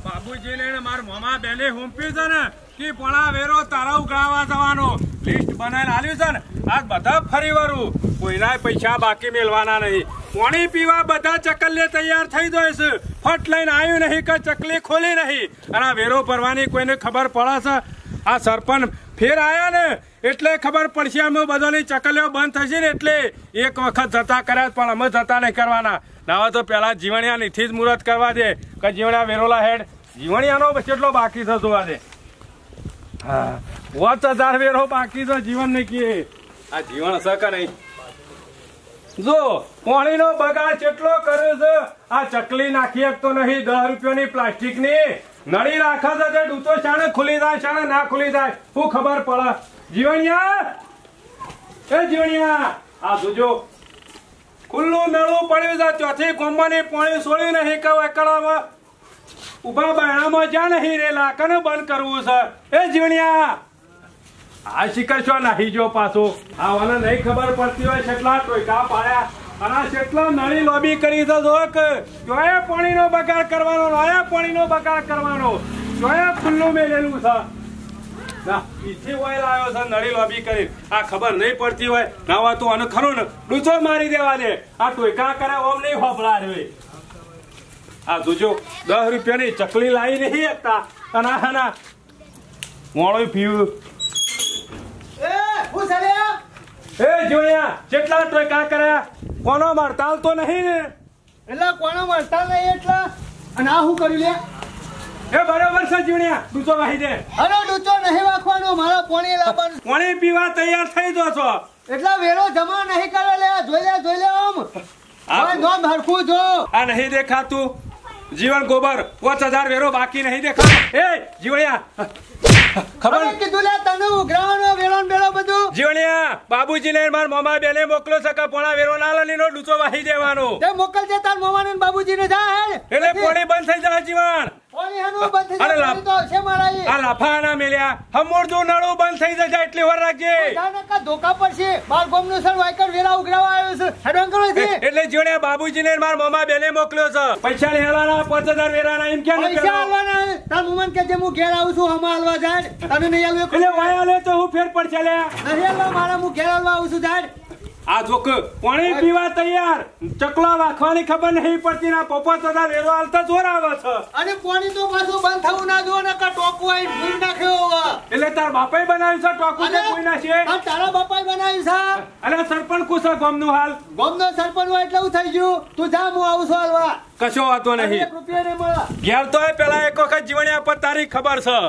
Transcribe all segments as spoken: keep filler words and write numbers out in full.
બાબુજી ને મારા મામા બેને હુંપ્યું છે ને કે પોણા વેરો તારા ઉઘરાવા જવાનો લિસ્ટ બનાવીને આલ્યું છે ને આજ બધા ફરી વરું કોઈના પૈસા બાકી મેળવાના નહીં પાણી પીવા બધા ચકલીએ તૈયાર થઈ જાય છે ફટ લઈને આવ્યું નહીં કે ચકલી ખોલી નહીં અને આ વેરો ભરવાની કોઈને ખબર પડે છે આ સરપંચ ફેર આયા ને એટલે ખબર પડશે અમે બધાની ચકલીઓ બંધ થશે ને એટલે એક વખત જતા કર્યા પણ અમે જતા નહીં કરવાના ના તો પેલા જીવણિયા નીથી જ મુહૂર્ત કરવા દે કે જીવણિયા વેરોલા હેડ જીવણિયાનો કેટલો બાકી છે જોવા દે હા પાંચ હજાર વેરો બાકી છે જીવન ને કે આ જીવન હશે કે નહીં જો પાણીનો બગાડ કેટલો કર્યો છે આ ચકલી નાખી શકતો નહીં દસ રૂપિયાની પ્લાસ્ટિક ની નળી રાખે છે તે ડૂચો શાણે ખુલી જાય શાણે ના ખુલી જાય શું ખબર પડે જીવણિયા એ જીવણિયા આ જોજો ખુલ્લું નળું પડ્યું છે ચોથી કોમ્બાની પાણી છોડ્યું નહીં કે એકડામાં ઉભા બાયણામાં જ્યાં નહીં રેલા કને બંધ કરવું છે એ જીવણિયા આ શિખર છો નાહી જો પાછો આ વાને નહીં ખબર પડતી હોય કેટલા ટોયકા પાડ્યા અને કેટલા નળી લોબી કરી છે જો કે જોયા પાણીનો બગાડ કરવાનો જોયા પાણીનો બગાડ કરવાનો જોયા ખુલ્લું મેલેલું છે ના પીછી ઓઇલ આવ્યો છે નળી લોબી કરી આ ખબર નહીં પડતી હોય નાવા તો અને ખરું ને ડૂચો મારી દેવા દે આ ટોયકા કરે ઓમ નહીં હોપડા રે આ જોજો દસ રૂપિયાની ચકલી લાવી નહીં એકતા અને આના મોડું પીવું એ જોયા કેટલા ટોયકા કર્યા કોનો મળતાલ તો નહીં ને એટલે કોનો મળતાલ નહીં એટલે અને આ શું કર્યું લે એ બરોબર છે જીવણિયા ડૂચો વાહી દે અરે ડૂચો નહીં વાખવાનો મારા પાણી લાવવાનું પાણી પીવા તૈયાર થઈ જો છો એટલા વેરો જમા નહીં કરે લે જોઈ લે જોઈ લે આમ આ નોમ હરખું જો આ નહીં દેખાતું જીવન ગોબર પાંચ હજાર વેરો બાકી નહીં દેખા એ જીવણિયા ખબર કીધું લે તને ઉઘરાવાનો વેરો બેરો બધું જીવણિયા બાબુજી ને માર મામા બેને મોકલો છે કે પોણા વેરો ના લનીનો ડૂચો વાહી દેવાનો તે મોકલજે તાર મામા ને બાબુજી ને જા હે એટલે પાણી બંધ થઈ જાય જીવન પાણી હાનું બંધ થઈ જાય તો છે મારા આ લાફાના મેલ્યા હમોરજો નળો બંધ થઈ જાય એટલે વર રાખજે જાને કા ધોકા પડશે બાર ગોમનો સર વાયકર વેરા ઉઘરાવા આવ્યો છે હેડવાન કરો છે એટલે જીવણિયા બાબુજી ને માર મામા બેને મોકલ્યો છે પૈસા લેવાના પાંચ હજાર વેરાના એમ કેમ પૈસા આલવાના તાર મુમન કે જે હું ઘેર આવું છું હમ આલવા જાય તને નહીં આલવે એટલે વાયા લે તો હું ફેર પડશે લે નહીં આલવા મારા હું ઘેર આલવા આવું છું જાય આ જોક પાણી પીવા તૈયાર ચકલા વાખવાની ખબર નહીં પડતી ના પપ્પા તથા વેરો આલતા જોર આવે છે અને પાણી તો પાછું બંધ થવું ના જો ને કા ટોકું આઈ ભૂલ નાખ્યો એટલે તાર બાપાએ બનાવ્યું છે ટોકું ને કોઈ ના છે આ તારા બાપાએ બનાવ્યું છે અરે સરપંચ કુસા ગામનું હાલ ગામનો સરપંચ હોય એટલે હું થઈ ગયું તું જા હું આવું છું હાલવા કશો વાતો નહીં એક રૂપિયા ને મળા ઘેર તો પેલા એક વખત જીવણિયા પર તારી ખબર છે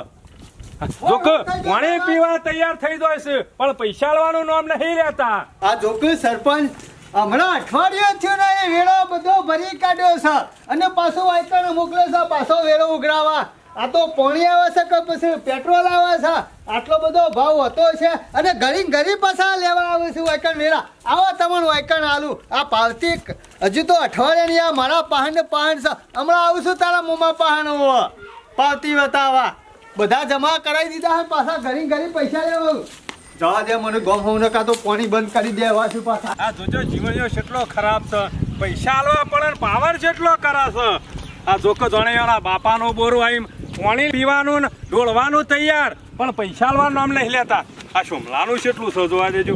જોક પાણી પીવા તૈયાર થઈ જાય છે પણ પૈસા લેવાનું નામ નહીં લેતા આ જોક સરપંચ હમણાં અઠવાડિયું થયું ને એ વેરો બધો ભરી કાઢ્યો છે અને પાછો વાયકણ મોકલે છે પાછો વેરો ઉઘરાવા આ તો પાણી આવે છે કે પછી પેટ્રોલ આવે છે આટલો બધો ભાવ હતો છે અને ઘડી ઘડી પાછા લેવા આવે છે વાયકણ વેરા આવો તમને વાયકણ આલુ આ પાવતી હજુ તો અઠવાડિયાની આ મારા પહાણ પહાણ છે હમણાં આવું છું તારા મોમાં પહાણ પાવતી બતાવવા બધા જમા કરાવી દીધા હે પાછા ઘરી ઘરી પૈસા લેવા જવા દે મને ગમ હોને કા તો પાણી બંધ કરી દે એવા છું પાછા આ જોજો જીવણીઓ કેટલો ખરાબ છે પૈસા આલવા પડે પાવર જેટલો કરા છે આ જોકો જણેવાના બાપાનો બોરો આઈ પાણી પીવાનું ને ઢોળવાનું તૈયાર પણ પૈસા આલવાનું નામ નહીં લેતા આ સોમલાનું કેટલું છે જોવા દેજો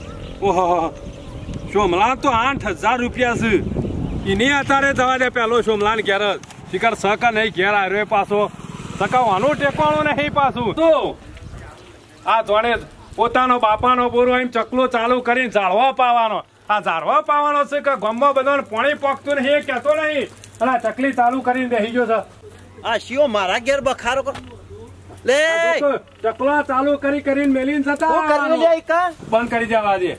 ઓહો સોમલા તો આઠ હજાર રૂપિયા છે એની અત્યારે જવા દે પેલો સોમલાન ઘેર શિખર સકા નહીં ઘેર આવ્યો પાછો સકાવાનું ટેકવાનું નહીં પાછું તો આ જોડે પોતાનો બાપાનો બોરો એમ ચકલો ચાલુ કરીને ઝાડવા પાવાનો આ ઝાડવા પાવાનો છે કે ગામમાં બધાને પાણી પોકતું નહીં એ કહેતો નહીં અને આ ચકલી ચાલુ કરીને બેસી ગયો છે આ શિયો મારા ઘેર બખારો કર લે ચકલા ચાલુ કરી કરીને મેલીને જતા બંધ કરી દેવા દે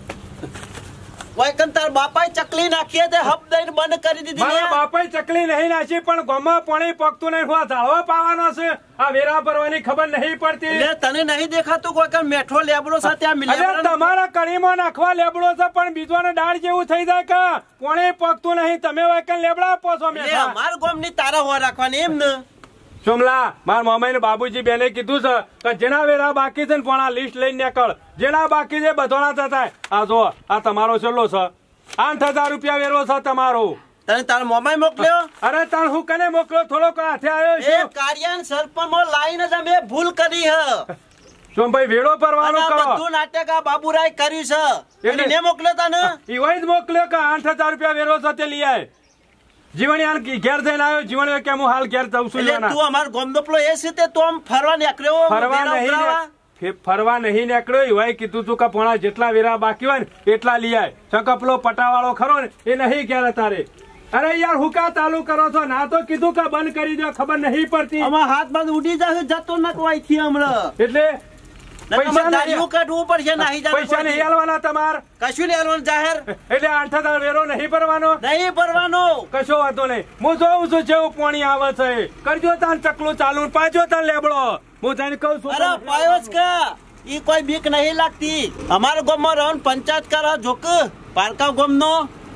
વાયકન તાર બાપાએ ચકલી નાખી તે હપ દઈને બંધ કરી દીધી મારા બાપાએ ચકલી નહીં નાખી પણ ગામમાં પાણી પકતું નહીં હું ઝાડવા પાવાનો છે આ વેરા ભરવાની ખબર નહીં પડતી લે તને નહીં દેખાતું કોઈ કન મેઠો લેબડો છે ત્યાં મિલે તમારા કડીમાં નાખવા લેબડો છે પણ બીજોને ડાળ જેવું થઈ જાય કે પાણી પકતું નહીં તમે વાયકન લેબડા આપો છો મે અમાર ગામની તારા હો રાખવાની એમ ને સોમલા મારા મામા ને બાબુજી બેને કીધું છે કે જેના વેરા બાકી છે ને પણ આ લિસ્ટ લઈને નીકળ જેના બાકી છે બધોના થતા આ જો આ તમારો છેલ્લો છે આઠ હજાર રૂપિયા વેરો છે તમારો તને તારા મોમાય મોકલ્યો અરે તાર હું કને મોકલ્યો થોડોક હાથે આવ્યો એ છું કાર્યાન સરપંચમાં લાઈને જ અમે ભૂલ કરી હ સોમભાઈ વેડો પરવાનો અને આ કરો બધું નાટક આ બાબુરાય કર્યું છે એટલે- એને મોકલ્યો તને ઈવાય જ મોકલ્યો કે આઠ હજાર રૂપિયા વેરો સાથે લઈ આય જીવણી હાલ ઘેર જઈને આવ્યો જીવણી કે હું હાલ ઘેર જઉં છું એટલે લેવાના. તું અમાર ગોમનો પેલો એ છે તે તું આમ ફરવા નીકળ્યો ફરવા વેરા નહીં ઉઘરાવા? ને- ફે- ફરવા નહીં નીકળ્યો ઈવાય કીધું તું કે પોણા જેટલા વેરા બાકી હોય ને એટલા લઈ આય ચકપલો પટાવાળો ખરો ને એ નહીં ક્યારે તારે અરે યાર હું કા ચાલુ કરો છો ના તો કીધું કે બંધ કરી દો ખબર નહીં પડતી આમાં હાથ બાદ ઉડી જશે જતો નકવાય થી હમણાં એટલે પૈસા પૈસા નહીં- કાઢવું પડશે નહીં જાણવું પૈસા નહીં પડશે. આલવાના તમાર કશું નહીં આલવાનું જાહેર એટલે આઠ હજાર વેરો નહીં ભરવાનો નહીં ભરવાનો કશો વાંધો નહીં હું જોઉં છું જેવું પાણી આવે છે કરજો તાન ચકલું ચાલુ ને પાછો તાન લેબડો હું તને કહું છું અરે પાયો જ કા ઈ કોઈ બીક નહીં લાગતી અમારા ગામમાં રહન પંચાયત કરા જોક પારકા ગામનો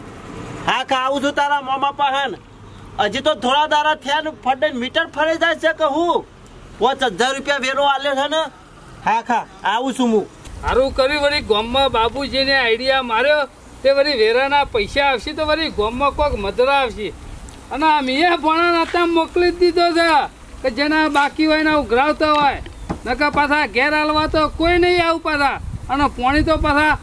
હા કા આવું છું તારા મોમા પાહન હજી તો થોડા દારા થયા ને ફટે મીટર ફરી જાય છે કે હું પાંચ હજાર રૂપિયા વેરો આલ્યો છે ને હા ખા આવું છું હું સારું કર્યું વળી ગામમાં બાબુજીને આઈડિયા માર્યો તે વળી વેરાના પૈસા આવશે તો વળી ગામમાં કોઈક મધરા આવશે અને આ મિયા ભણા હતા મોકલી જ દીધો છે કે જેના બાકી હોય ને ઉઘરાવતા હોય નકર પાછા ઘેર હાલવા તો કોઈ નહીં આવું પાછા અને પોણી તો પાછા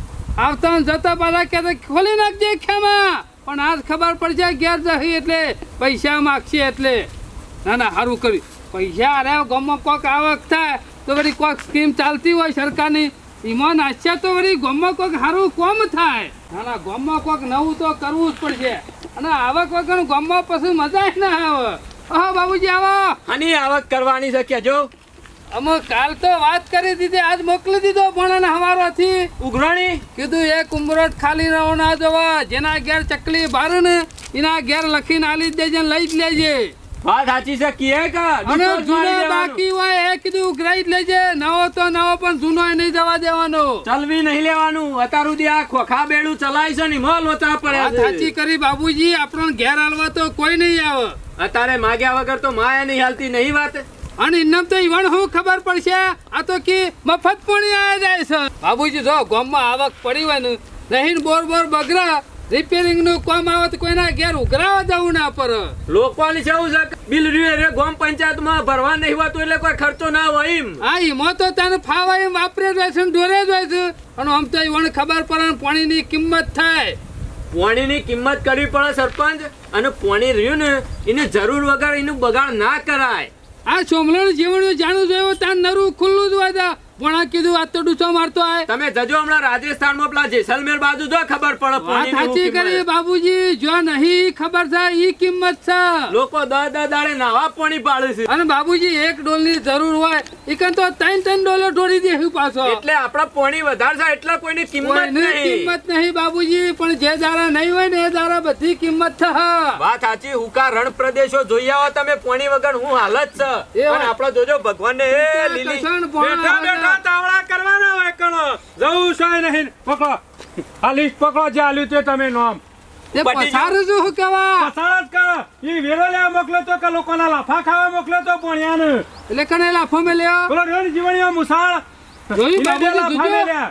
આવતા ને જતા પાછા કહેતા ખોલી નાખજે ખેમાં પણ આજ ખબર પડશે ઘેર જશે એટલે પૈસા માગશે એટલે ના ના સારું કર્યું પૈસા અરે ગામમાં કોઈક આવક થાય તો વળી કોઈક સ્કીમ ચાલતી હોય સરકારની એમાં નાચ્યા તો વળી ગામમાં કોઈક સારું કોમ થાય ના ના ગામમાં કોઈક નવું તો કરવું જ પડશે અને આવક વગર ગામમાં પછી મજા જ ના આવે હા બાબુજી આવો આની આવક કરવાની છે કેજો અમે કાલ તો વાત કરી દીધી આજ મોકલી દીધો પણ હવારોથી ઉઘરાણી કીધું એક ઉમરોટ ખાલી રહો ના જવા જેના ઘેર ચકલી બારે ને એના ઘેર લખીને આલી જ દેજે ને લઈ જ લેજે વાત સાચી છે કીએ કા અને જૂનો બાકી હોય એ કીધું ઉઘરાઈ જ લેજે નવો તો નવો પણ જૂનો નહીં જવા દેવાનો ચલવી નહીં લેવાનું અત્યાર સુધી આ ખોખા બેડું ચલાય છે ને મોલ લોચા પડ્યા વાત સાચી છે કરી બાબુજી આપણને ઘેર હાલવા તો કોઈ નહીં આવે અત્યારે માગ્યા વગર તો માયા નહીં હાલતી નહીં વાત અને ઇનામ તો ઈવણ હું ખબર પડશે આ તો કે મફત પાણી આયા જાય છે બાબુજી જો ગામમાં આવક પડી હોય ને નહીં બોર બોર બગરા રિપેરિંગ નું કામ આવે તો કોઈના ઘેર ઉઘરાવા જવું ના પર લોકોની કેવું છે બિલ રહ્યું રે ગામ પંચાયત માં ભરવા નહીં હોતું એટલે કોઈ ખર્ચો ના હોય એમ હા એમાં તો તને ફાવા એમ વાપરે જ હોય છે ને દોરે જ હોય છે અને આમ તો ઈવણ ખબર પડે ને પાણીની કિંમત થાય પાણીની કિંમત કરવી પડે સરપંચ અને પાણી રહ્યું ને એને જરૂર વગર એનું બગાડ ના કરાય આ સોમલણ જીવણ જાણું જોયું ત્યાં નરું ખુલ્લું જ હોય ભણા કીધું આ તો ડૂચો મારતો આય તમે જજો હમણાં રાજસ્થાનમાં પેલા જેસલમેર બાજુ જો ખબર પડે વાત પાણીની સાચી શું કરી કિંમત. બાબુજી જો નહીં ખબર છે ઈ કિંમત છે લોકો દસ દસ દાડે નાવા પાણી પાડે છે અને બાબુજી એક ડોલની જરૂર હોય ઈકન તો ત્રણ ત્રણ ડોલો ઢોળી દેવું પાછો એટલે આપડા પાણી વધારે છે એટલે કોઈની કિંમત કોઈની નહીં કિંમત નહીં બાબુજી પણ જે દારા નહીં હોય ને એ દારા બધી કિંમત છે વાત સાચી હુકા રણ પ્રદેશો જોઈ આવો તમે પાણી વગર હું હાલત છે એ અને આપડા જોજો ભગવાન ને એ લીલી કસણ ભોળા બેઠા બેઠા તાવડા કરવાના હોય કણો જવું છે નહીં પકડો આ લિસ્ટ પકડો જે આલ્યું તે તમે નામ તે પટી પસારું છું હું કેવા પસાર જ કરો ઈ વેરો લેવા મોકલ્યો તો કે લોકોના લાફા ખાવા મોકલ્યો તો પોણિયાને એટલે કને લાફો મેલ્યો પેલો રહ્યો ને જીવણીઓ મુસાળ જોયું એને બે બાબુજી લાફા જોજો મેલ્યા.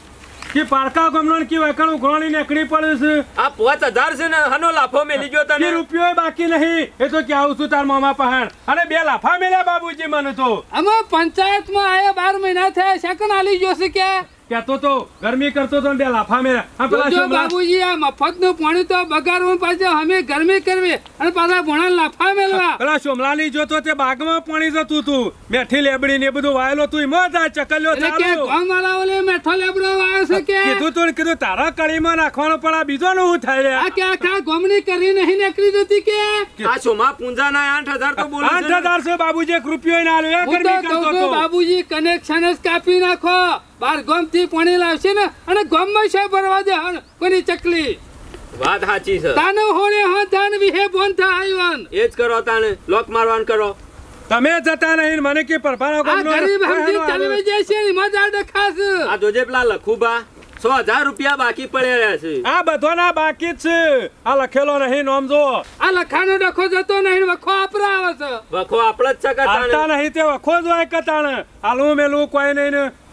કે પારકા ગમનો ને કે વેકણ ઉઘરાણી નીકળી પડે છે આ પાંચ હજાર છે ને હનો લાફો મેલી ગયો કે તને રૂપિયો બાકી નહીં એ તો કે આવું છું તાર મામા પહાણ અને બે લાફા મેલ્યા બાબુજી મને તો અમે પંચાયતમાં આયા બાર મહિના થયા સેકન્ડ આલી જોશે કે કેતો તો ગરમી કરતો તો ને બે લાફા મેલ્યા આ પેલા જોજો શોભલા- બાબુજી આ મફતનું પાણી તો બગાડવું પાછું અમે ગરમી કરવી અને પાછા ભણા લાફા મેલવા પેલા સોમલાલી જોતો તે બાગમાં પાણી જતું તું મેઠી લેબડી ને એ બધું વાયેલો તું એમાં જ આ ચકલ્યો એટલે કે ચાલુ ગામવાળા ઓલે મેઠો લેબડો આવ્યો છે કે કીધું તું ને કીધું તારા કળીમાં નાખવાનો પણ આ બીજો નું થાય રે આ કે આખા ગોમની કરી નહીં નીકળી જતી કે આ સોમા પૂંજા ના આઠ હજાર તો બોલું આઠ હજાર છે બાબુજી એક રૂપિયો ના આલ્યો એ હું તો ગરમી કહું કરતો છું તો બાબુજી કનેક્શન જ કાપી નાખો બાર ગામ થી પાણી લાવશે ને અને ગામમાં છે ભરવા દે હણ કોની ચકલી વાત સાચી છે તાનો હોણે હો તાન વિહે બોન થા આઈવન એ જ કરો તાને લોક મારવાન કરો તમે જતા નહીં ને મને કે પરફારો આ ગામનો ગરીબ હમજી હાલો, હાલો. ચલવી જાય છે ને મજા દેખાસ આ જોજે પેલા લખુબા સો હજાર રૂપિયા બાકી પડ્યા રહ્યા છે આ બધોના બાકી જ છે આ લખેલો નહીં નોમ જો આ લખાનો ડખો જતો નહીં વખો આપરા આવે છે વખો આપડે જ છે કે હાલતા તાણે. નહીં તે વખો જ હોય કતાણ હાલવું મેલું કોઈ નહીં ને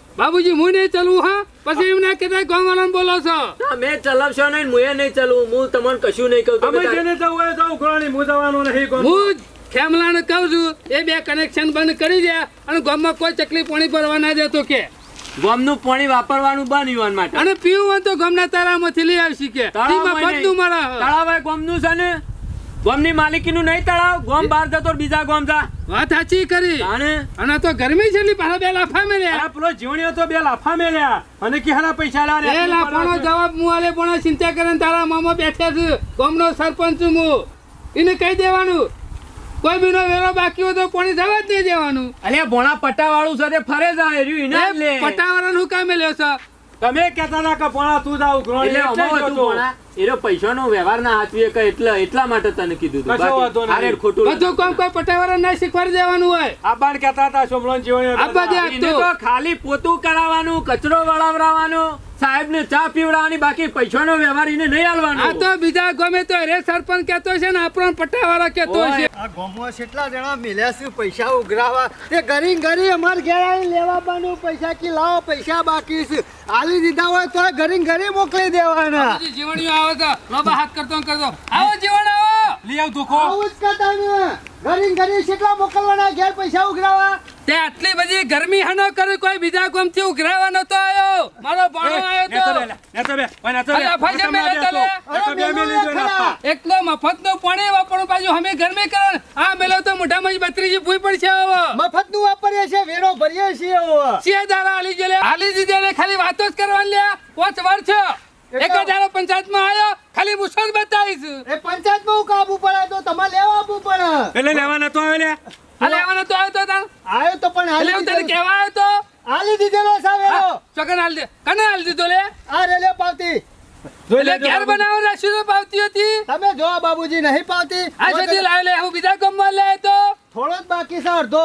બાબુજી હું નહીં ચલવું હા પછી એમ ના કહેતા ગામ વાળાને બોલો છો તમે ચલાવશો નહીં મુએ નહીં ચલવું હું તમને કશું નહીં કહું અમે તમે જેને જવું હોય તો ઉઘરાણી હું જવાનું નહીં કોઈ હું ખેમલાને કહું છું એ બે કનેક્શન બંધ કરી દે અને ગામમાં કોઈ ચકલી પાણી ભરવા ના દેતો કે ગામનું પાણી વાપરવાનું બંધ યુવાન માટે અને પીવું હોય તો ગામના તારામાંથી લઈ આવશી કે તળાવ હોય મફતનું નહીં. મળે તળાવ હોય ગામનું છે ને ગામની માલિકીનું નહીં તળાવ ગામ બહાર જતો બીજા ગામ જા વાત સાચી કરી તાણે અને તો ગરમી છે એટલે પાછા બે લાફા મેલ્યા આ પેલો જીવણીઓ તો બે લાફા મેલ્યા અને કિહાના પૈસા લાવ્યા એ લાફાનો જવાબ હું આલે પણ ચિંતા કરે તારા મામા બેઠા છે ગામનો સરપંચ છું હું એને કહી દેવાનું કોઈ બીનો વેરો બાકી હોય તો પાણી જવા જ નહીં દેવાનું અલ્યા ભોણા પટ્ટા વાળું છે તે ફરે જાય રહ્યું ઇનામ લે પટાવાળાનું કામે લ્યો છો તમે કહેતા હતા કે પોણા તું જા ઉઘરાણી એટલે એટલે અમારું જ હતું હતો. ભોણા એનો પૈસાનો વ્યવહાર ના હાથવીએ કે એટલે એટલા માટે તને કીધું હતું. કશો વાંધો બાકી નહીં. આરે ખોટું બધું કામ કોઈ પટાવાળા ના શીખવાડી દેવાનું હોય આ બાણ કહેતા હતા સોમલોન જીવણીઓ આ બધે કહેતા. આ એને તો ખાલી પોતું કરાવવાનું કચરો વળાવવાનો સાહેબ ને ચા પીવડાવવાની બાકી પૈસાનો વ્યવહાર એને નહીં આ આલવાનો તો બીજા ગમે તો રે સરપંચ કેતો છે ને આપણો પટાવાળા કેતો ઓય. છે આ ગામમાં કેટલા જણા મિલ્યા છે પૈસા ઉઘરાવા તે ગરી ગરી અમાર ઘેર આવીને લેવા બાનું પૈસા કે લાવો પૈસા બાકી છે આલી દીધા હોય તો ગરી ગરી મોકલી દેવાના બાબુજી, જીવણીઓ આવે તો લોબા હાથ કરતો ને કરતો આવો જીવણ આવો લઈ આવ દુખો આવું જ કરતા ને ગરી ગરી કેટલા મોકલવાના ઘેર પૈસા ઉઘરાવા તે આટલી બધી ગરમી હનો કરે કોઈ બીજા કોમ થી ઉઘરાવા નતો આયો મારો ભણો આવ્યો તો નેતો બે ઓય નેતો બે અલા, ફાજે મેલે તલે. નેતો બે મેલી જો નાખા. એકલો મફત નું પાણી વાપરવું પાછું અમે ગરમી કરે આ મેલો તો મોઢામાં જ બત્રીજી ભૂઈ પડશે હવે મફત નું વાપરીએ છે વેરો ભરીએ છીએ હવે. સિંહ દાડા આલી જો લે આલી દીધે ને ખાલી વાતો જ કરવાની લે પાંચ વર્ષ એક હજાર પંચાયત માં આવ્યો ખાલી મુસળ બતાવીશ એ પંચાયત માં કાબુ પડે તો તમારે લેવા આપવું પડે એટલે લેવા નતો આવે લે આ લેવાનો તો આવ્યો તો તાણ આવ્યો તો પણ એટલે હું તને હાલી કહેવા આવ્યો તો હાલી દીધેલો છે વેરો ચોકન હાલ દે કને હાલ દીધો લે આ રેલે પાવતી જોઈ એટલે લેજો ઘેર બનાવવા રાખ્યું તો પાવતી હતી તમે જો બાબુજી નહીં પાવતી આ સુધી લાવી લે હું બીજા ગામમાં લે તો થોડો જ બાકી છે અડધો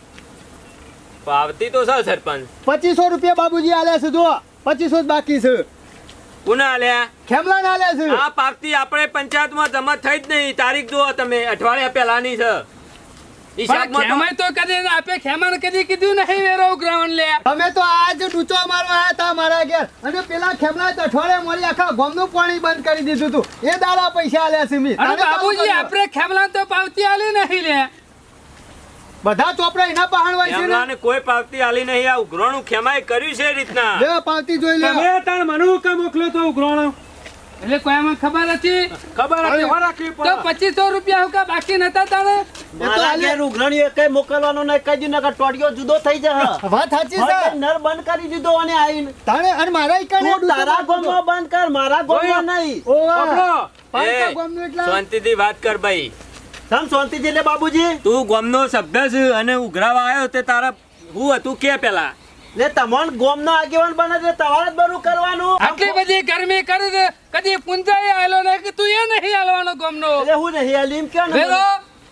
પાવતી તો છે સરપંચ પચીસો રૂપિયા બાબુજી આલ્યા છે જો પચીસો જ બાકી છે પુના આલ્યા ખેમલા ના આલ્યા છે આ પાવતી આપણે પંચાયતમાં જમા થઈ જ નહીં તારીખ જુઓ તમે અઠવાડિયા પહેલાની છે પણ હિસાબમાં તો- ખેમાય તો કદી ના આપે ખેમાને કદી કીધું નહીં વેરો ઉઘરાવણ લે તમે તો આજ ડૂચો મારવા આયા હતા મારા ઘેર અને પેલા ખેમલા તો અઠવાડિયે મળી આખા ગામનું પાણી બંધ કરી દીધું હતું એ દાડા પૈસા આલ્યા છે મી અને તારે કામ બાબુજી કર્યું. આપણે ખેમલા તો પાવતી આલી નહીં લે બધા ચોપડા એના પહાણ હોય છે ને ખેમલાને કોઈ પાવતી આલી નહીં આ ઉઘરાણું ખેમાએ કર્યું છે એ રીતના લે પાવતી જોઈ લે તમે તાણ મનુ કે મોકલ્યો તો ઉઘરાણો એટલે કોઈ આમાં ખબર હતી ખબર હતી હો રાખવી તો પડે પચીસો રૂપિયા હુકા બાકી નતા તારે મારા ઘેર ઉઘરાણી એકેય મોકલવાનો નહીં કહી દીધું નકર ટોળિયો જુદો થઈ જશે વાત સાચી હવે છે નર બંધ કરી દીધો અને આઈને તાણે અને મારા ઈકાને તું તારા ગામમાં બંધ કર મારા ગામમાં નહીં ઓવા પકડો. પાલકા એ, ગામનું એટલા શાંતિથી વાત કર ભાઈ સમ શાંતિથી લે બાબુજી તું ગામનો સભ્ય છે અને ઉઘરાવા આવ્યો તે તારા હું હતું કે પેલા લે તમોન ગામનો આગેવાન બને છે તમારે જ બરું કરવાનું આટલી બધી ગરમી કરે છે કદી પુંજાઈ આવેલો નહીં કે તું એ નહીં આલવાનો ગમનો એટલે હું નહીં આલીમ કે ને વેરો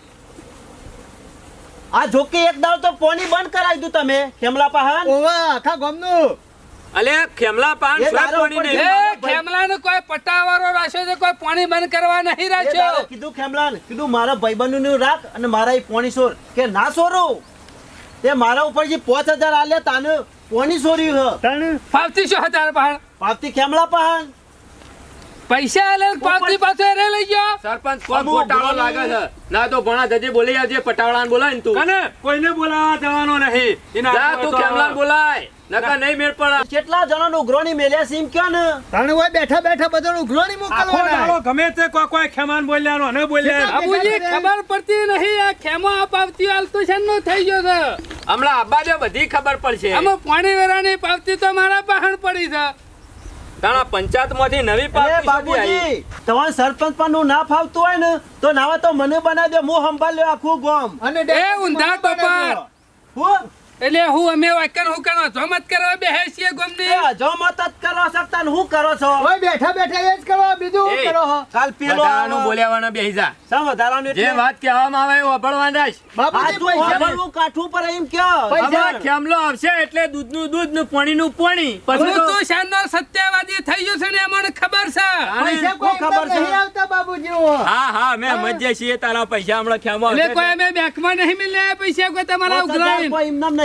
આ જોકે એક દાવ તો પાણી બંધ કરાવી દઉં તમે ખેમલા પહાણ ઓવા આખા ગામનું અલે ખેમલા પાન એ સ્વાદ તારા પાણી ઉપર નહીં. એ ખેમલાને કોઈ પટાવાળો રાખ્યો છે કોઈ પાણી બંધ કરવા નહીં એ દાડે રાખ્યો કીધું ખેમલાને કીધું મારા ભાઈબંધનું રાખ અને મારા એ પોણી સોર કે ના સોરું તે મારા ઉપર જે પાંચ હજાર આલ્યા તાને પોણી સોર્યું હ તાણે ફાવતી શું હતા પહાડ પાવતી ખેમલા પહાણ પૈસા આલે ને પાવતી પાછો એને લઈ ગયો સરપંચ કોણ અમુક ગોટાળો લાગે છે ના તો ભણા જજે બોલી આવજે પટાવાળાને બોલાય ને તું કને કોઈને બોલાવા જવાનો નહીં એના જા હાથમાં તું તો- ખેમલાને બોલાય નકર નહીં મેળ પડે કેટલા જણાનું ઉઘરાણી મેલ્યા સીમ કયો ને તાણે હોય બેઠા બેઠા બધાનું ઉઘરાણી આખો મોકલવાના દાડો ગમે તે કોઈ કોઈ ખેમાન બોલ્યાનો અને બોલ્યા બાબુજી ખબર પડતી નહીં આ ખેમો આ પાવતી આલતો છે ને થઈ ગયો છે હમણાં આબાદે બધી ખબર પડશે આમાં પાણી વેરાની પાવતી તો મારા પહાડ પડી છે તાણા પંચાયત માંથી નવી અરે પાવતી શોધી આવી. બાબુજી તમારે સરપંચ પણ ના ફાવતું હોય ને તો નાવા તો મને બનાવી દે હું સંભાળ્યો આખું ગામ અને એ ઊંધા ટોપર હું એટલે હું અમે વાકન હું કરો જોમત કરવા બેહે છીએ ગમની એ જો મત જ કરો શકતા ને હું કરો છો હોય બેઠા બેઠા એ જ કરો બીજું એ, શું કરો હો કાલ પેલો વધારાનું બોલ્યાવાના બેહી જા સમ વધારાનું જે એટલે વાત કહેવામાં આવે એ વભળવાની રાખ. આ બાપુજી તું પૈસા હમણાં કાઠું પર એમ કયો પૈસા- હમણાં ખેમલો આવશે એટલે દૂધનું દૂધ ને પાણીનું પાણી પછી હું તો તો શાનનો સત્યવાદી થઈ ગયો છે ને અમને ખબર છે પૈસા કોઈ ખબર ખબર છે. નહીં આવતા બાબુજી હો. હા હા અમે સમજીએ છીએ તારા પૈસા હમણાં ખેમો એટલે આવશે કોઈ અમે બેંકમાં નહીં મિલે પૈસા કોઈ તમારા ઉઘરાવીને એમ નામ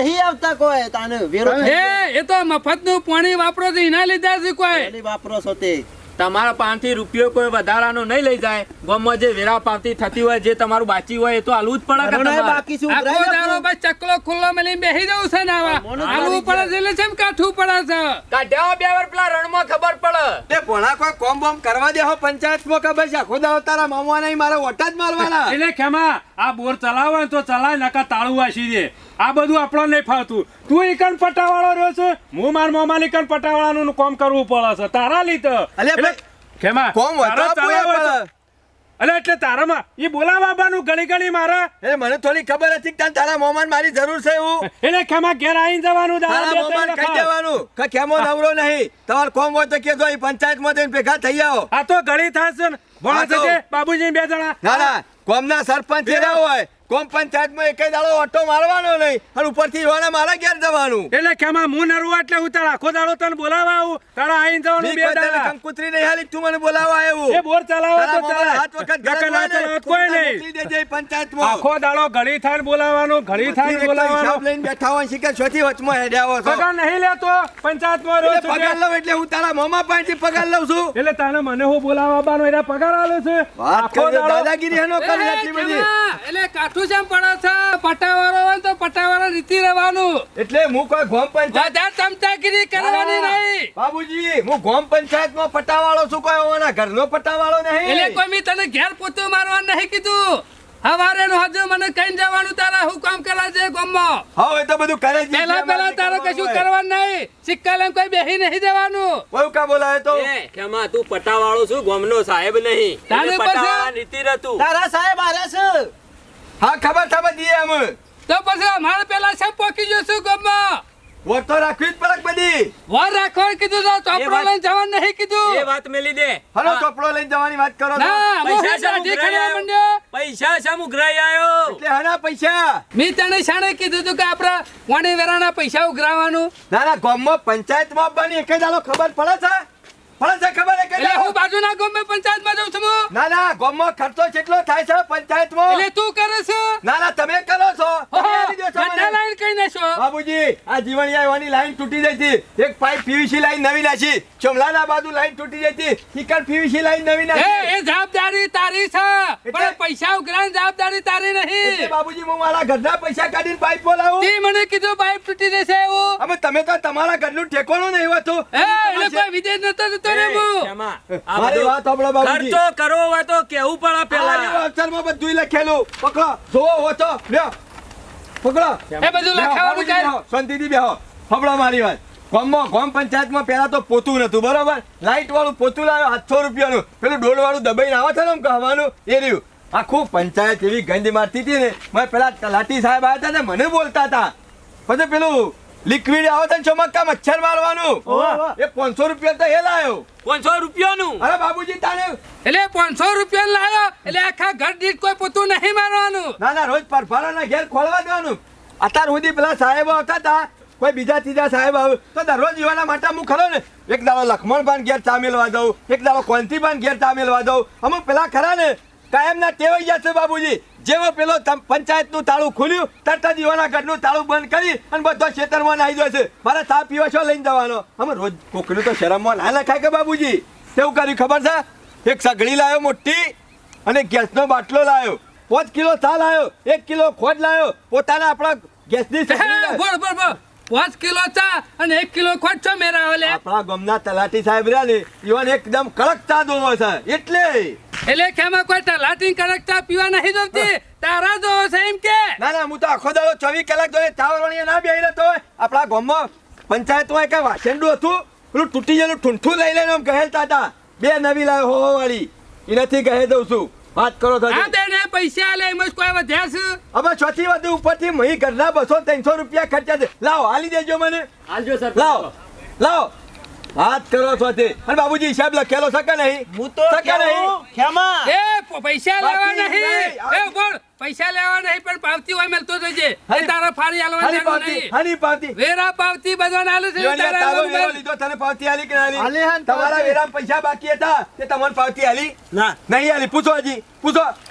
નહીં આવતા કોઈ તાને વેરો એ એ તો મફતનું પાણી વાપરો છો એના લીધા છે કોઈ ખાલી વાપરો છો તે તમારા પાંચથી રૂપિયો કોઈ વધારાનો નહીં લઈ જાય ગામમાં જે વેરા પાવતી થતી હોય જે તમારું બાકી હોય એ તો હાલવું જ પડે કે ઘરનો તમારે? બાકી શું આખો ઉઘરાઈ દાડો નાખું? બસ ચકલો ખુલ્લો મેલીને બેસી જવું છે ને આવા મોનો હાલવું પડે છે એટલે કેમ કાઠું પડે છે કાઢ્યા બે વાર પેલા રણમાં ખબર પડે તે ભોળા કોઈ કોમ બોમ કરવા દેહો પંચાયતમાં કે બસ આખો દાડો તારા મામા નહીં મારા ઓટા જ મારવાના એટલે ખેમા આ બોર ચલાવે ને તો ચલાય નકા તાળું વાસી દે આ બધું આપણને નહીં ફાવતું તું ઈકણ પટાવાળો રહ્યો છે હું માર મામાની ઈકણ પટાવાળાનું કામ કરવું પડે છે તારા લીધે અલે ભાઈ, ખેમા કોમ હોય તો તારો આપવું ચલાવે પડે. તો- અલે એટલે તારામાં એ બોલાવા આવવાનું ઘડી ઘડી મારે એ મને થોડી ખબર હતી કે તારા મામાને મારી જરૂર છે એવું એટલે ખેમા ઘેર આવીને જવાનું દાડા તારા બે ત્રણ મામાને કહી વખત. દેવાનું કે કેમો નવરો નહીં તમારે કોમ હોય તો કેજો અહીં પંચાયતમાં જઈને ભેગા થઈ આવો આ તો ઘડી થશે ને ભણા આ તો- છે બાબુજી બે જણા ના ના કોમના સરપંચ એરા હોય કોમ પંચાયતમાં એકે દાડો ઓટો મારવાનો નહીં અને ઉપરથી વાળા મારા ઘેર જવાનું એટલે ખેમા હું નરવું એટલે હું તારા આખો દાડો તને બોલાવા આવું તારા આવીને જવાનું ઈ બે કોઈ તને દાડા કંકુતરી નહીં હાલી તું મને બોલાવા આવ્યું એ બોર ચલાવો તારા તો મામાને ચલાય હાથ વખત ઘરે નકર ના જવાને, ચલાવો તો તું કોઈ મને નહીં મોકલી દેજે ઈ પંચાયતમાં આખો દાડો ઘડી થાય બોલાવાનું ઘડી થાય હિસાબ બોલાવાનું લઈને બેઠા હોય શીખર છોથી વચમાં હેડ્યા હો છો. પગાર નહીં લેતો પંચાયતમાં રહ્યો એટલે છું પગાર લઉં એટલે હું તારા મામા પાસેથી પગાર લઉં છું એટલે તને મને હું બોલાવા આવવાનો એના પગાર આલે છે વાત આખો કરે દાડો દાદાગીરી હેનો કરી એ, આટલી બધી કેમાં? એટલે કાઠું જેમ પડે છે પટાવાળો હોય ને તો પટાવાળા રીતિ રહેવાનું એટલે હું કોઈ ગોમ પંચાયત વધારે ચમચાગીરી કરવાની નહીં બાબુજી હું ગોમ પંચાયતમાં પટાવાળો છું કોઈ હોવાના ઘરનો પટાવાળો એટલે નહીં કોઈ મેં તને ઘેર પોતું મારવા નહીં કીધું હવારે નું હજુ મને કઈ જવાનું તારા હું કામ કરે છે ગામમાં હા એ તો બધું કરે જ છે. પેલા પેલા તારે કશું કરવાનું નહીં સિક્કા લઈને કોઈ બેહી નહીં જવાનું કોઈ કા બોલાવે તો એ ખેમા તું પટાવાળો છું ગામનો સાહેબ નહીં તારે એટલે પાસે- પટાવાળા નીતિ રહેતું તારા સાહેબ આર્યા છે હા ખબર ખબર દઈએ અમે તો પછી અમારે પેલા છે પોકી જશું ગામમાં વોટ તો રાખવી જ પડે બધી વાર રાખવાનું કીધું તો ચોપડો વાત- લઈને જવાનું નહીં એ કીધું વાત મેલી દે હલો હા, ચોપડો લઈને જવાની વાત કરો છો ના હું પૈસા હે શા દાઢી ઉઘરાઈ ખરીદવા આવ્યો? માંડ્યો પૈસા શા ઉઘરાઈ આવ્યો એટલે હના પૈસા મેં તને શાણે કીધું તું કે આપડા વાણી વેરાના પૈસા ઉઘરાવાનું ના ના ગામમાં પંચાયતમાં બની એક દાડો ખબર પડે છે પડે છે ખબર એક એટલે હું બાજુના ગામમાં પંચાયતમાં જાઉં છું હું. ના ના ગામમાં ખર્ચો કેટલો થાય છે પંચાયતમાં એટલે તું કરે છે ના ના તમે કરો છો તમે ઓહો, આપી દો છો મને. ગંડા લાઈન કઈ નાખો બાબુજી આ જીવણિયા એવાની લાઈન તૂટી જઈ હતી એક પાઇપ પીવીસી લાઈન નવી નાખી ચોમલાના બાજુ લાઈન તૂટી જઈ હતી ઈકર પીવીસી લાઈન નવી એ નાખી એ જવાબદારી તારી છે પણ પૈસા ઉઘરાની જવાબદારી તારી એટલે નહીં બાબુજી હું મારા ઘરના પૈસા કાઢીને પાઇપ બોલાવું તે મને કીધું પાઇપ તૂટી જશે એવું અમે તમે તો તમારા ઘરનું ઠેકોણું નહીં હોતું એ એટલે કોઈ વિદેશ નતો જતો રે એ, હું ખેમા, આ મારી બધું વાત સાંભળો બાબુજી ખર્ચો કરવો હોય તો કેવું પડે પેલા પેલા અક્ષરમાં બધું લખેલું પકડો જોવો હોતો લ્યો પકડો એ બધું લખાવાનું બાબુજી કર બેહો, શાંતિથી બેહો સાંભળો મારી વાત ગામમાં ગામ પંચાયતમાં પેલા તો પોતું નતું બરોબર લાઈટ વાળું પોતું લાવ્યો સાતસો રૂપિયાનું પેલું ડોલ વાળું દબાઈને આવે છે ને આમ કહેવાનું એ રહ્યું આખું પંચાયત એવી ગંધ મારતી હતી ને મેં પેલા તલાટી સાહેબ આવ્યા હતા ને મને બોલતા હતા પછી પેલું લિક્વિડ આવે છે ને ચમક્કા મચ્છર મારવાનું એ પાંચસો રૂપિયા તો એ લાયો પાંચસો રૂપિયાનું અરે બાબુજી તાને એટલે પાંચસો રૂપિયા લાયો એટલે આખા ઘર દીઠ કોઈ પોતું નહીં મારવાનું ના ના રોજ પરફારાના ઘેર ખોલવા દેવાનું અત્યાર સુધી પેલા સાહેબો આવતા હતા કોઈ બીજા ત્રીજા સાહેબ આવે તો દરરોજ જીવાના માટે હું ખરો ને એક દાડો લખમણભાન ઘેર ચા મેળવા દઉં એક દાડો કોંતીભાન ઘેર ચા મેળવા દઉં અમુક પેલા ખરા ને કાયમના ટેવાઈ જશે બાબુજી જેવો પેલો પંચાયતનું તાળું ખુલ્યું તરત જ જીવાના ઘરનું તાળું બંધ કરી અને બધો ખેતરમાં નાહી જશે મારે ચા પીવા છો લઈને જવાનો અમે રોજ કોકનું તો શરમમાં ના લખાય કે બાબુજી કેવું કર્યું ખબર છે એક સગડી લાવ્યો મોટી અને ગેસનો બાટલો લાવ્યો પાંચ કિલો ચા લાવ્યો એક કિલો ખોટ લાવ્યો પોતાના આપણા ગેસની સગડી લાવ્યો. બોલ બોલ બોલ પાંચ કિલો ચા અને એક કિલો ખોટ છો મેરા ઓલે આપણા ગામના તલાટી સાહેબ રહ્યા ને ઈવન એકદમ કડક ચા દોવો છે એટલે એટલે કેમાં કોઈ તલાટી કડક ચા પીવા નહીં જોતી તારા જો છે એમ કે ના ના હું તો આખો દાડો ચોવીસ કલાક જોડે ચા વરણીએ ના બેહી રહેતો હોય આપણા ગામમાં પંચાયતમાં કઈ વાસંડું હતું પેલું તૂટી ગયેલું ઠૂંઠું લઈ લઈને આમ કહેલતા હતા બે નવી લાવ્યો હોવા વાળી એનાથી કહી દઉં છું વાત કરો આ થતી બેને પૈસા લે એમ જ કોઈ વધ્યા છે અમે ચોથી વધુ ઉપરથી મહી ઘરના બસો ત્રણસો રૂપિયા ખર્ચા છે લાવો હાલી દેજો મને હાલજો સર લાવો લાવો વાત કરો છો તે અને બાબુજી હિસાબ લખેલો છે કે નહીં હું તો શકે નહીં કેવું? ખેમા એ પ- પૈસા લેવા બાકી નહીં નહીં. એ બોલ પૈસા લેવા નહીં પણ પાવતી હોય મેલતો જજે એ હરી- તારા ફાડી હાની આલવાની પાવતી નહીં હાની પાવતી વેરા પાવતી બધાને આલે છે જીવણિયા તારા તારો આલવાનું વેરો બંધ. લીધો તને પાવતી આલી કે ના આલી? આલી હે ને તમારા પાવતી. વેરામાં પૈસા બાકી હતા તે તમને પાવતી આલી ના નહીં આલી પૂછો હજી પૂછો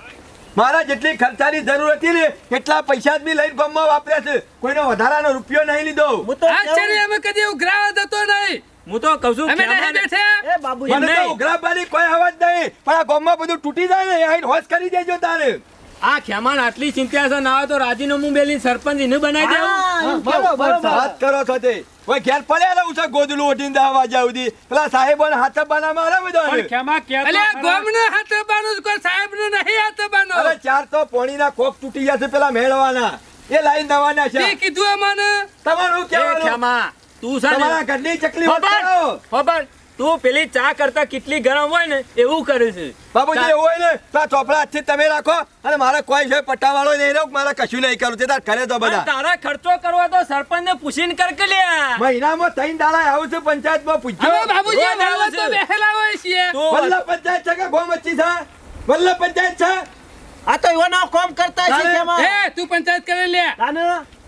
મારા જેટલી ખર્ચાની જરૂર હતી ને એટલા પૈસા જ બી લઈને ગામમાં વાપર્યા છે. કોઈનો વધારાનો રૂપિયો નહીં લીધો. હું તો આશ્ચર્ય અમે કદી ઉઘરાવા જતો નહીં. હું તો કહું છું અમે નહીં ખેમાને- બેઠે. એ બાબુજી મને તો ઉઘરાવવાની કોઈ અવાજ નહીં, પણ આ ગામમાં બધું તૂટી જાય ને એ આઈને હોશ કરી દેજો તારે. આ ખેમાન આટલી ચિંતા છે ના હોય તો રાજીનામું મેલી સરપંચ એને બનાવી દેવું. હા, એમ કેવું, બરોબર, બરોબર. વાત કરો છો તે કોઈ ઘેર પડ્યા રહું છે ગોદલું ઓઢીને દહ વાગ્યા સુધી પેલા સાહેબોને હાથ બાના મારે પણ બધા. ખેમા કહેતો અલ્યા ખરા. ગોમને હાથ બાનું કોઈ સાહેબને નહીં હાથ બાનો. અરે ચાર તો પોણીના કોક તૂટી જશે પેલા મેળવાના એ લાઈન દવાના છે. તે કીધું અમને. તમારું એ કેવાનું ખેમા તું છે તમારા ને ઘરની ચકલી વાત ખબર કરો. ખબર તું પેલી ચા કરતા કેટલી ગરમ હોય ને એવું કરે છે. બાબુજી એવું હોય ને તો આ ચોપડા હાથથી તમે રાખો અને મારે કોઈ છે પટ્ટાવાળો નહીં રહું મારે કશું નહીં કરું તે તાર કરે તો પણ બધા તારા ખર્ચો કરવો તો સરપંચ ને પૂછીને કર કે લ્યા. મહિનામાં ત્રણ દાડા આવું છું પંચાયતમાં પૂછજો. અમે બાબુજી રોજ આવે વલ્લભ તો છે. બેઠેલા હોય છીએ. તું વલ્લભ પંચાયત છે કે ગોમચ્છી છે? વલ્લભ પંચાયત છે? આ તો એવાના કોમ કરતા છે તારે- તેમાં. એ તું પંચાયત કરી લે. તાને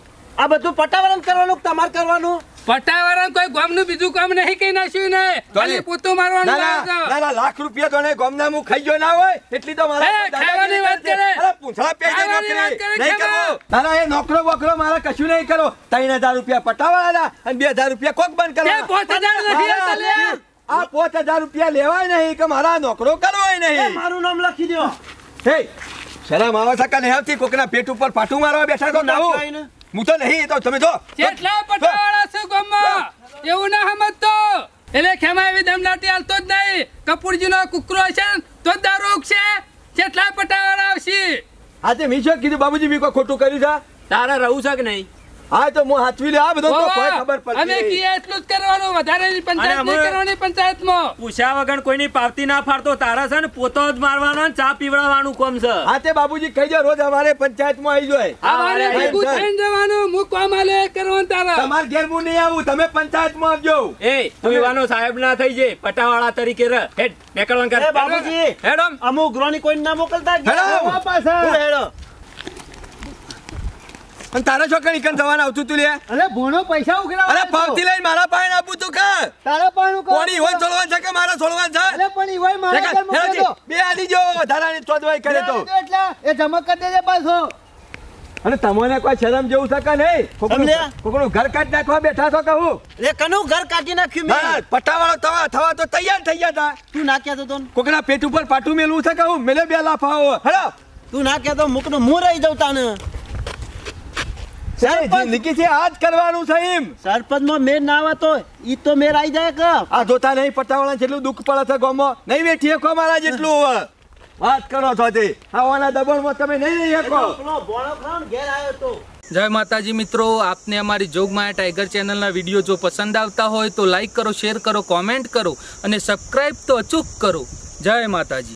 આ બધું પટાવરણ કરવાનું કે તમારે કરવાનું? પટાવાળા કોઈ ગામનું બીજું કામ નહીં કઈ નાખ્યું ને ખાલી પોતું મારવાનું ના ના, લાગે છે. ના ના, લાખ રૂપિયા તો ને ગોમનામું ખાઈ ગયો ના હોય એટલી તો મારા એ, ખાવાની વાત કરે. અરે પૂંછડા પહેરી દે ખાવાની વાત નોકરી. કરે, નહીં ખેમા. કરવું. ના ના, એ નોકરો બોકરો મારે કશું નહીં કરો. ત્રણ હજાર રૂપિયા પટાવાના અને બે હજાર રૂપિયા કોક બંધ તે કરવા. પાંચ હજાર નથી આવતા લ્યા. આ પાંચ હજાર રૂપિયા લેવાય નહીં કે મારા નોકરો કરવાય એ નહીં. મારું નામ લખી દો. હે શરમ આવે છે કે નહીં આવતી? કોકના પેટ ઉપર પાટું મારવા બેઠા તો નાખ્યું નાવું. આઈને. હું તો નહીં, એ તો તમે જો જેટલા પટાવાળા છે ગામમાં એવું ના સમજતો. એટલે ખેમા એવી દમદાટી હાલતો જ નહીં. કપૂરજીનો કુકરો છે ને તો જ દારૂ ઉગશે. જેટલા પટાવાળા આવશે. આજે મેં શું કીધું બાબુજી મેં કોઈ ખોટું કર્યું છે? તારે રહું છે કે નહીં? હા તો હું હાથવી લે આ બધું તો કોઈ ઓવા, ખબર પડતી અમે નહીં. કીએ એટલું જ કરવાનું વધારેની પંચાયત અને નહીં અમે- કરવાની પંચાયતમાં. પૂછ્યા વગર કોઈની પાવતી ના ફાડતો તારા છે ને પોતો જ મારવાનો ને ચા પીવડાવવાનું કોમ છે. હા તે બાબુજી કહી દો રોજ અમારે પંચાયતમાં આવી જાય. અમારે હા, ભેગું હા. થઈને જવાનું. હું કોમ આલે એ કરવાનું તારા. તમારે ઘેર હું નહીં આવું, તમે પંચાયતમાં આવજો. એ તું એવાનો સાહેબ ના થઈ જાય પટાવાળા તરીકે રહ. હેડ નીકળવાનું કર. એ બાબુજી હેડ આમ. અમુક ગ્રોની કોઈને ના મોકલતા જ. હેડો. આવો પાછા. તું હેડો. અને તારા છોકરા નીકળ થવાના આવતું તું લે. અરે ભોણો પૈસા ઉઘરાવા અરે પાવતી લઈને મારા પાસે આપું તું કે તારા પાનું કહો. કોની હોય છોડવાનું છે કે મારા છોડવાનું છે? અરે પણ ઈવોય મારા હેડ, ઘર મોકલી હેડજી, દો. બે આલી જો વધારાની ચોદવાઈ કરે તો. એટલે એ જમા કરી દેજે પાછો. અને તમને કોઈ શરમ જેવું છે કે નહીં? કોકનું- સમજ્યા? કોકનું ઘર કાઢી નાખવા બેઠા છો કહું? એ કનું ઘર કાઢી નાખ્યું મેં. હા, પટ્ટાવાળો થવા થવા તો તૈયાર થઈ ગયા હતા. તું ના કહેતો તો ને. કોકના પેટ ઉપર પાટું મેલવું છે કહું? મેલે બે લાફાઓ. હેડો. તું ના કહેતો મુકનું હું રહી જાઉં તાને. સરપંચ. જિંદગી છે આ જ કરવાનું છે એમ. સરપંચમાં મેર ના આવે તો ઈ તો મેર આવી જાય કે. આ જોતા નહીં પટ્ટાવાળા જેટલું દુઃખ પડે છે ગામમાં નહીં બેઠી શકો મારા જેટલું હવે. વાત કરો છો તે આવાના દબાણમાં તમે નહીં રહી શકો. પેલો ભોળો ખરો ને ઘેર આવ્યો તો. જય માતાજી મિત્રો, આપને અમારી જોગમાયા ટાઈગર ચેનલના વિડીયો જો પસંદ આવતા હોય તો લાઈક કરો, શેર કરો, કોમેન્ટ કરો અને સબસ્ક્રાઈબ તો અચૂક કરો. જય માતાજી.